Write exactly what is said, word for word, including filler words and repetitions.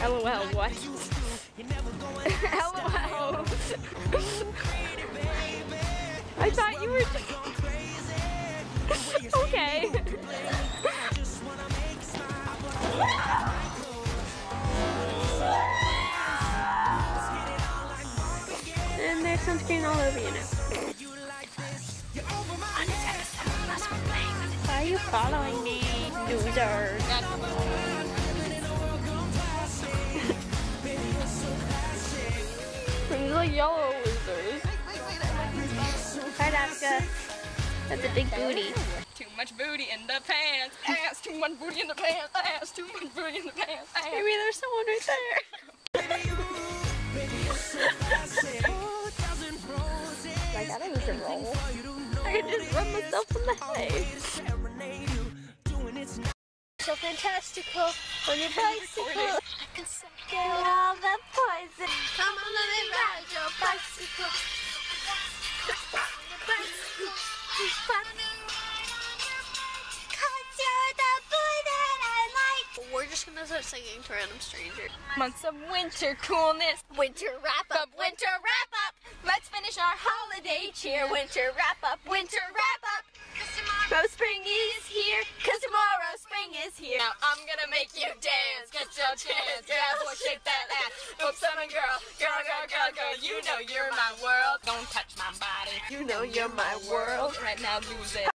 LOL, what? LOL. I thought you were just... Okay. And there's sunscreen all over you now. Why are you following me, loser? These are yellow losers. Hi, Danica. That's a big booty. Too much booty in the pants. Ass. Too much booty in the pants. Ass. Too much booty in the pants. Ass. Maybe there's someone right there. Like, I don't need to roll. I can just run myself in the head. So fantastical on your bicycle. I can suck out all the poison. Come on, let me ride your bicycle. We're just gonna start singing to random strangers. Months of winter coolness. Winter wrap up, winter wrap up. Let's finish our holiday cheer. Winter wrap up, winter wrap up. Tomorrow spring is here, cause tomorrow spring is here. Now I'm gonna make you dance. Get your chance. Yeah, boy, shake that ass. Oops, I'm a girl. Girl, girl, girl, girl. You know you're my world. Don't touch my body. You know you're my world. Right now, lose it.